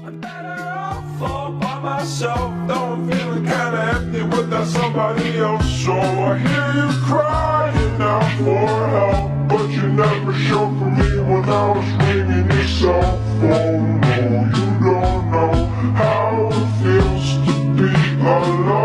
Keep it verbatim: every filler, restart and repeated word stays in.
I'm better off all by myself, though I'm feeling kinda empty without somebody else. So I hear you crying out for help, but you never showed for me when I was ringing your cell phone. No, you don't know how it feels to be alone.